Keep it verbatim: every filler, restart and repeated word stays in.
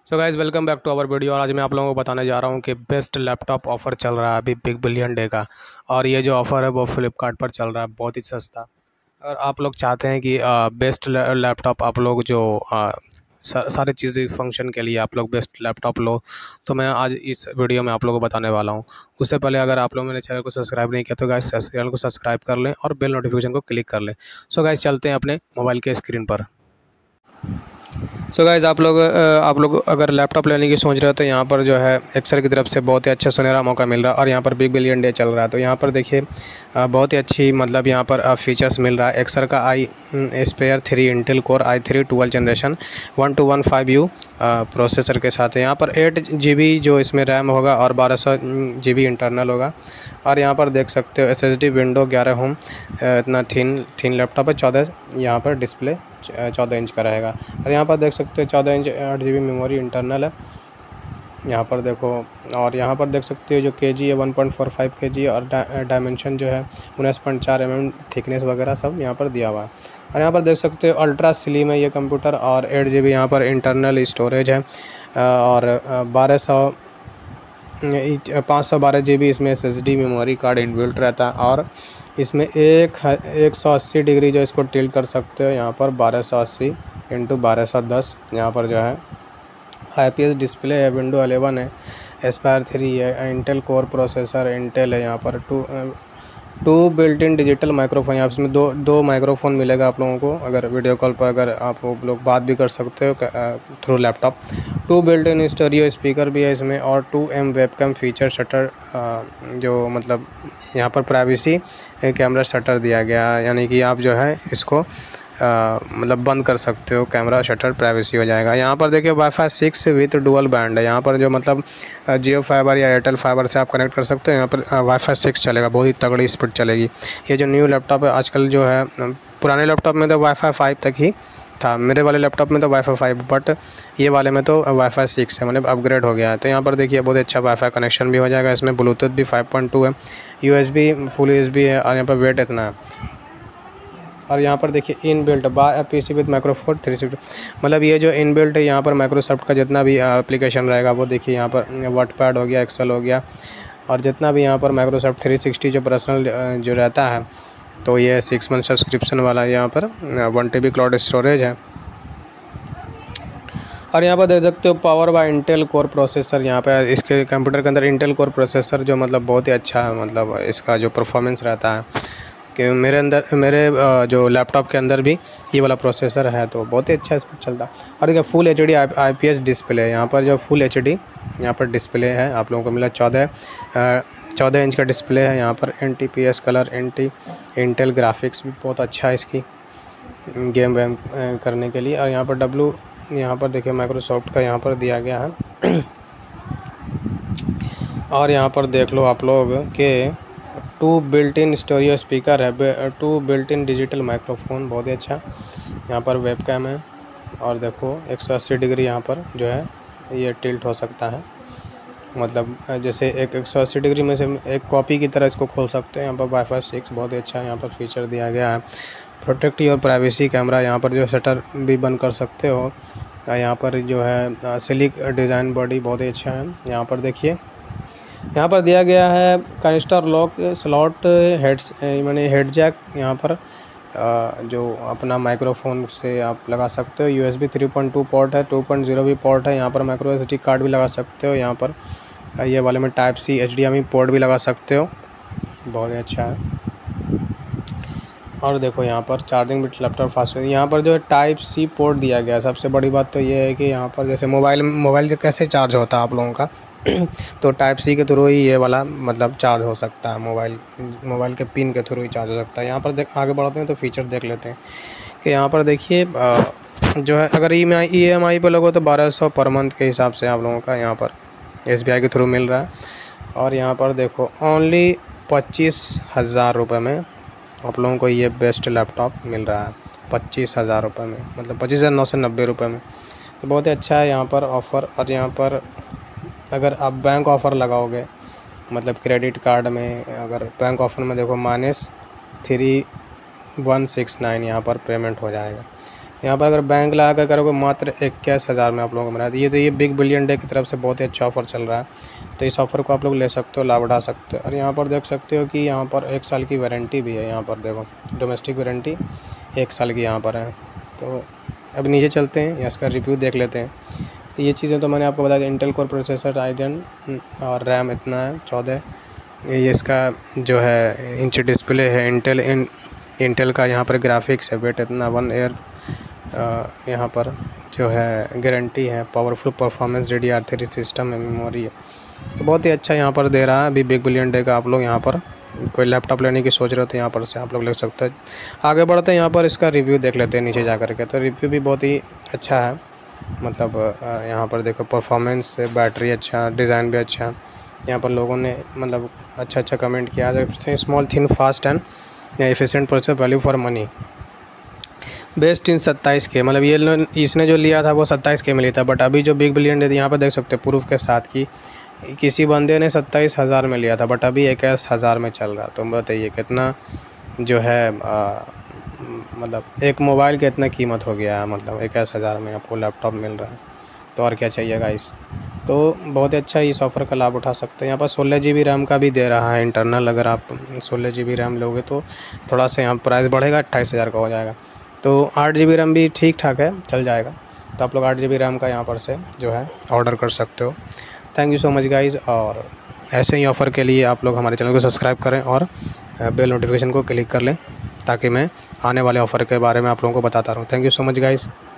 So guys welcome back to our video. और आज मैं आप लोगों को बताने जा रहा हूँ कि बेस्ट लैपटॉप ऑफ़र चल रहा है अभी बिग बिलियन डे का। और ये जो ऑफ़र है वो फ्लिपकार्ट पर चल रहा है बहुत ही सस्ता। अगर आप लोग चाहते हैं कि बेस्ट लैपटॉप आप लोग जो आ, सा, सारी चीज़ें फंक्शन के लिए आप लोग बेस्ट लैपटॉप लो, तो मैं आज इस वीडियो में आप लोगों को बताने वाला हूँ। उससे पहले अगर आप लोग मेरे चैनल को सब्सक्राइब नहीं किया तो गाइस चैनल को सब्सक्राइब कर लें और बेल नोटिफिकेशन को क्लिक कर लें। सो गाइस चलते हैं अपने मोबाइल के स्क्रीन पर। सो so गाइज़ आप लोग आप लोग अगर लैपटॉप लेने की सोच रहे हो तो यहाँ पर जो है एक्सर की तरफ से बहुत ही अच्छा सुनहरा मौका मिल रहा है। और यहाँ पर बिग बिलियन डे चल रहा है तो यहाँ पर देखिए बहुत ही अच्छी मतलब यहाँ पर फीचर्स मिल रहा है। एक्सर का Aspire three Intel core i three twelve generation one two one five U processor के साथ है। यहाँ पर एट जी बी जो इसमें रैम होगा और बारह सौ जी बी इंटरनल होगा। और यहाँ पर देख सकते हो एस एस डी विंडो ग्यारह होम इतना थीन थीन लैपटॉप है। चौदह यहाँ पर डिस्प्ले चौदह इंच का रहेगा। और यहाँ पर देख सकते हो चौदह इंच आठ जी बी मेमोरी इंटरनल है यहाँ पर देखो। और यहाँ पर देख सकते हो जो के जी है वन पॉइंट फोर फाइव के जी और डायमेंशन जो है उन्नीस पॉइंट चार एम एम थिकनेस वगैरह सब यहाँ पर दिया हुआ है। और यहाँ पर देख सकते हो अल्ट्रा स्लिम है ये कंप्यूटर और एट जी बी यहाँ पर इंटरनल स्टोरेज है। और बारह सौ पाँच सौ बारह जी बी इसमें S S D memory card inbuilt रहता है। और इसमें एक एक सौ अस्सी डिग्री जो इसको टिल्ट कर सकते हो यहाँ पर बारह सौ अस्सी इंटू बारह सौ दस यहाँ पर जो है आई पी एस डिस्प्ले है। विंडो एलेवन है, एस्पायर थ्री है, इंटेल कोर प्रोसेसर इंटेल है। यहाँ पर two two built in digital microphone, यहाँ इसमें दो दो माइक्रोफोन मिलेगा आप लोगों को। अगर वीडियो कॉल पर अगर आप लोग बात भी कर सकते हो through laptop. Two built in studio speaker भी है इसमें और two M webcam feature shutter जो मतलब यहाँ पर प्राइवेसी कैमरा शटर दिया गया, यानी कि आप जो है इसको आ, मतलब बंद कर सकते हो, कैमरा शटर प्राइवेसी हो जाएगा। यहाँ पर देखिए WiFi six with dual band है। यहाँ पर जो मतलब जियो फाइबर या एयरटेल फाइबर से आप कनेक्ट कर सकते हो। यहाँ पर वाईफाई सिक्स चलेगा, बहुत ही तगड़ी स्पीड चलेगी। ये जो न्यू लैपटॉप है आजकल जो है, पुराने लैपटॉप में तो वाईफाई फाइव तक ही था, मेरे वाले लैपटॉप में तो वाईफाई फाइव, बट ये वाले में तो वाईफाई सिक्स है, मतलब अपग्रेड हो गया है। तो यहाँ पर देखिए बहुत अच्छा वाईफाई कनेक्शन भी हो जाएगा। इसमें ब्लूटूथ भी फाइव पॉइंट टू है, U S B full U S B है। और यहाँ पर वेट इतना है। और यहाँ पर देखिए in built by P C with microphone three sixty, मतलब ये जो इन बिल्ट है यहाँ पर माइक्रोसॉफ्ट का जितना भी एप्लीकेशन रहेगा वो देखिए यहाँ पर वर्डपैड हो गया, एक्सेल हो गया और जितना भी यहाँ पर माइक्रोसॉफ्ट थ्री सिक्सटी जो पर्सनल जो रहता है, तो ये सिक्स मंथ सब्सक्रिप्शन वाला यहाँ पर one T B cloud storage है। और यहाँ पर देख सकते हो power by Intel core processor, यहाँ पे इसके कंप्यूटर के अंदर इंटेल कोर प्रोसेसर जो मतलब बहुत ही अच्छा है, मतलब इसका जो परफॉर्मेंस रहता है कि मेरे अंदर मेरे जो लैपटॉप के अंदर भी ये वाला प्रोसेसर है तो बहुत ही अच्छा स्पीड चलता है। और देखिए full H D I P S display है यहाँ पर, जो फुल एच डी यहाँ पर डिस्प्ले है आप लोगों को मिला। चौदह चौदह इंच का डिस्प्ले है यहाँ पर। N T P S colour N T Intel graphics भी बहुत अच्छा है इसकी गेम वैम करने के लिए। और यहाँ पर डब्लू यहाँ पर देखिए माइक्रोसॉफ्ट का यहाँ पर दिया गया है। और यहाँ पर देख लो आप लोग के two built in studio speaker है, two built in digital microphone बहुत ही अच्छा। यहाँ पर वेबकैम है और देखो एक सौ अस्सी डिग्री यहाँ पर जो है ये टिल्ट हो सकता है, मतलब जैसे एक एक सौ अस्सी डिग्री में से एक कॉपी की तरह इसको खोल सकते हैं। यहाँ पर वाईफाई सिक्स बहुत ही अच्छा यहाँ पर फीचर दिया गया है। प्रोटेक्ट योर प्राइवेसी कैमरा, यहाँ पर जो शटर भी बंद कर सकते हो। यहाँ पर जो है सिलिक डिज़ाइन बॉडी बहुत ही अच्छा है। यहाँ पर देखिए यहाँ पर दिया गया है कनिस्टर लॉक स्लॉट हेड्स माने हेड जैक, यहाँ पर जो अपना माइक्रोफोन से आप लगा सकते हो। U S B three point two port है, टू पॉइंट ज़ीरो भी पोर्ट है। यहाँ पर माइक्रो एस डी कार्ड भी लगा सकते हो। यहाँ पर ये वाले में type C H D M I port भी लगा सकते हो, बहुत ही अच्छा है। और देखो यहाँ पर चार्जिंग भी लैपटॉप फास्ट है। यहाँ पर जो टाइप सी पोर्ट दिया गया है, सबसे बड़ी बात तो ये है कि यहाँ पर जैसे मोबाइल मोबाइल से कैसे चार्ज होता है आप लोगों का तो टाइप सी के थ्रू ही ये वाला मतलब चार्ज हो सकता है, मोबाइल मोबाइल के पिन के थ्रू ही चार्ज हो सकता है। यहाँ पर देख आगे बढ़ते हैं तो फीचर देख लेते हैं कि यहाँ पर देखिए जो है अगर ई एम आई ई एम आई पर लगो तो बारह सौ पर मंथ के हिसाब से आप लोगों का यहाँ पर एस बी आई के थ्रू मिल रहा है। और यहाँ पर देखो ओनली पच्चीस हज़ार रुपये में आप लोगों को ये बेस्ट लैपटॉप मिल रहा है, पच्चीस हज़ार रुपये में, मतलब पच्चीस हज़ार नौ सौ नब्बे रुपये में, तो बहुत ही अच्छा है यहाँ पर ऑफ़र। और यहाँ पर अगर आप बैंक ऑफ़र लगाओगे, मतलब क्रेडिट कार्ड में अगर बैंक ऑफ़र में देखो minus three one six nine यहाँ पर पेमेंट हो जाएगा। यहाँ पर अगर बैंक लगा कर करोगे मात्र इक्कीस हज़ार में आप लोगों को मिला। ये तो ये बिग बिलियन डे की तरफ से बहुत ही अच्छा ऑफ़र चल रहा है, तो इस ऑफ़र को आप लोग ले सकते हो, लाभ उठा सकते हो। और यहाँ पर देख सकते हो कि यहाँ पर एक साल की वारंटी भी है। यहाँ पर देखो डोमेस्टिक वारंटी एक साल की यहाँ पर है। तो अब नीचे चलते हैं, या इसका रिव्यू देख लेते हैं। तो ये चीज़ें तो मैंने आपको बता दी। इंटेल कोर प्रोसेसर राइजन और रैम इतना है चौदह। ये इसका जो है इंच डिस्प्ले है इंटेल इन इंटेल का। यहाँ पर ग्राफिक्स है, वेट इतना वन ईयर यहाँ पर जो है गारंटी है। Powerful performance D D R three system है, मेमोरी है, तो बहुत ही अच्छा यहाँ पर दे रहा है। अभी बिग बिलियन डे का आप लोग यहाँ पर कोई लैपटॉप लेने की सोच रहे हो तो यहाँ पर से आप लोग ले सकते हैं। आगे बढ़ते हैं, यहाँ पर इसका रिव्यू देख लेते हैं नीचे जा कर के। तो रिव्यू भी बहुत ही अच्छा है, मतलब यहाँ पर देखो परफॉर्मेंस, बैटरी अच्छा, डिज़ाइन भी अच्छा। यहाँ पर लोगों ने मतलब अच्छा अच्छा कमेंट किया। Small thin fast and efficient processor, value for money, best in सत्ताईस के। मतलब ये इसने जो लिया था वो सत्ताईस के में लिया था, बट अभी जो बिग बिलियन डे यहाँ पर देख सकते हैं प्रूफ के साथ कि किसी बंदे ने सत्ताईस हज़ार में लिया था, बट अभी इक्कीस हज़ार में चल रहा। तो बताइए कितना जो है आ, मतलब एक मोबाइल की इतना कीमत हो गया है। मतलब इक्कीस हज़ार में आपको लैपटॉप मिल रहा है, तो और क्या चाहिए गाइस। तो बहुत ही अच्छा इस ऑफ़र का लाभ उठा सकते हैं। यहाँ पर सोलह जी बी रैम का भी दे रहा है इंटरनल। अगर आप सोलह जी बी रैम लोगे तो थोड़ा सा यहाँ प्राइस बढ़ेगा, अट्ठाईस हज़ार का हो जाएगा। तो आठ जी बी रैम भी ठीक ठाक है, चल जाएगा। तो आप लोग आठ जी बी रैम का यहाँ पर से जो है ऑर्डर कर सकते हो। Thank you so much guys. और ऐसे ही ऑफ़र के लिए आप लोग हमारे चैनल को सब्सक्राइब करें और बेल नोटिफिकेशन को क्लिक कर लें, ताकि मैं आने वाले ऑफ़र के बारे में आप लोगों को बताता रहूँ। Thank you so much guys.